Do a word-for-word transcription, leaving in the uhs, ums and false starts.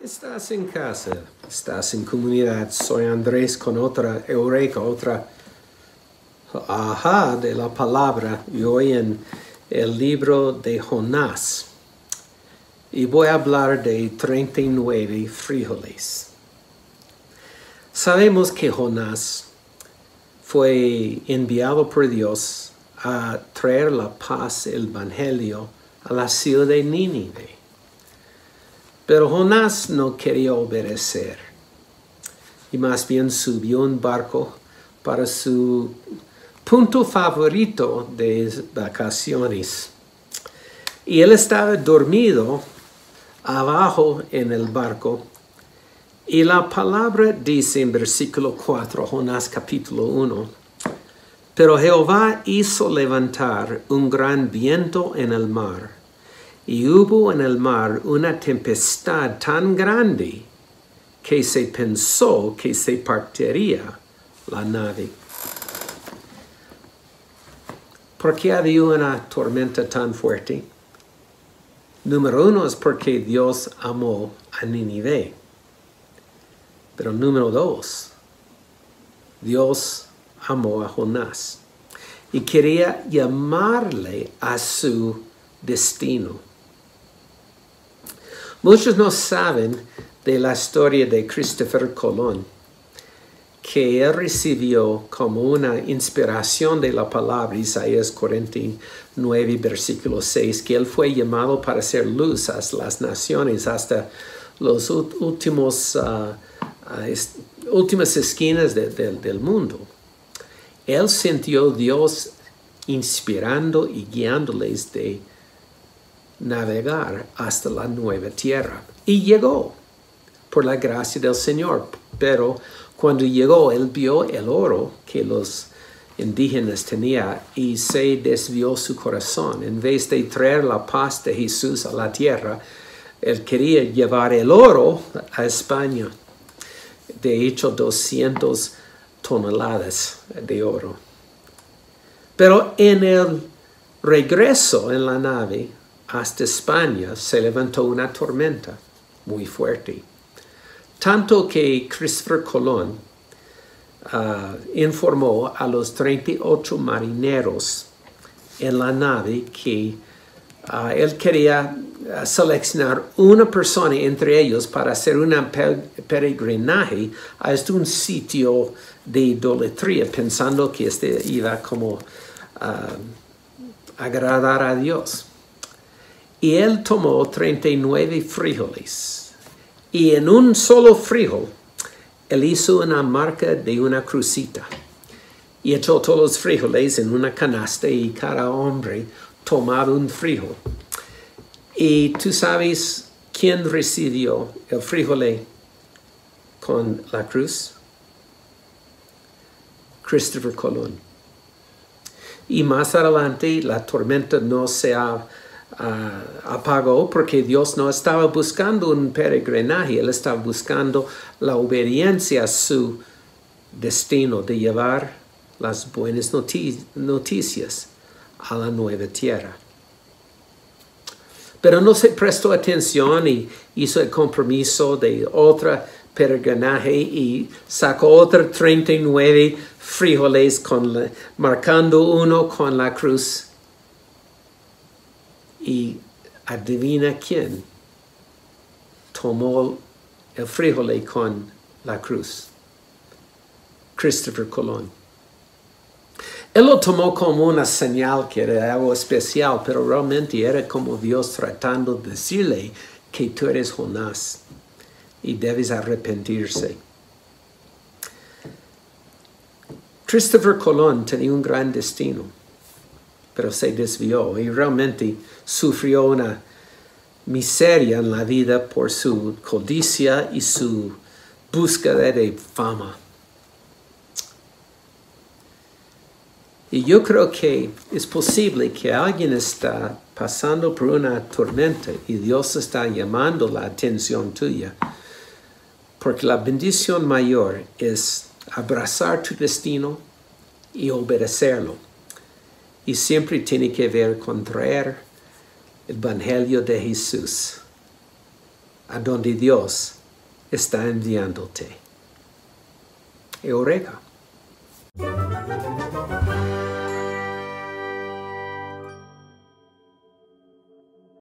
Estás en casa, estás en comunidad. Soy Andrés con otra Eureka, otra ajá de la palabra. Y hoy en el libro de Jonás. Y voy a hablar de treinta y nueve frijoles. Sabemos que Jonás fue enviado por Dios a traer la paz, el evangelio, a la ciudad de Nínive. Pero Jonás no quería obedecer y más bien subió un barco para su punto favorito de vacaciones. Y él estaba dormido abajo en el barco. Y la palabra dice en versículo cuatro, Jonás capítulo uno, pero Jehová hizo levantar un gran viento en el mar, y hubo en el mar una tempestad tan grande que se pensó que se partiría la nave. ¿Por qué había una tormenta tan fuerte? Número uno es porque Dios amó a Nínive. Pero número dos, Dios amó a Jonás y quería llamarle a su destino. Muchos no saben de la historia de Christopher Colón, que él recibió como una inspiración de la palabra, Isaías cuarenta y nueve, versículo seis, que él fue llamado para hacer luz a las naciones hasta los últimos, uh, uh, últimas esquinas de, de, del mundo. Él sintió Dios inspirando y guiándoles de navegar hasta la nueva tierra. Y llegó por la gracia del Señor. Pero cuando llegó, él vio el oro que los indígenas tenían y se desvió su corazón. En vez de traer la paz de Jesús a la tierra, él quería llevar el oro a España. De hecho, doscientas toneladas de oro. Pero en el regreso en la nave hasta España se levantó una tormenta muy fuerte. Tanto que Christopher Colón uh, informó a los treinta y ocho marineros en la nave que uh, él quería uh, seleccionar una persona entre ellos para hacer un peregrinaje hasta un sitio de idolatría, pensando que este iba como uh, agradar a Dios. Y él tomó treinta y nueve frijoles. Y en un solo frijol, él hizo una marca de una crucita. Y echó todos los frijoles en una canasta y cada hombre tomaba un frijol. Y tú sabes quién recibió el frijol con la cruz. Christopher Colón. Y más adelante la tormenta no se ha Uh, apagó porque Dios no estaba buscando un peregrinaje, Él estaba buscando la obediencia a su destino de llevar las buenas notic noticias a la nueva tierra. Pero no se prestó atención y hizo el compromiso de otro peregrinaje y sacó otros treinta y nueve frijoles con la, marcando uno con la cruz. Y adivina quién tomó el frijol con la cruz. Christopher Colón. Él lo tomó como una señal que era algo especial, pero realmente era como Dios tratando de decirle que tú eres Jonás y debes arrepentirse. Christopher Colón tenía un gran destino, pero se desvió y realmente sufrió una miseria en la vida por su codicia y su búsqueda de fama. Y yo creo que es posible que alguien está pasando por una tormenta y Dios está llamando la atención tuya, porque la bendición mayor es abrazar tu destino y obedecerlo. Y siempre tiene que ver con traer el evangelio de Jesús a donde Dios está enviándote. Eureka.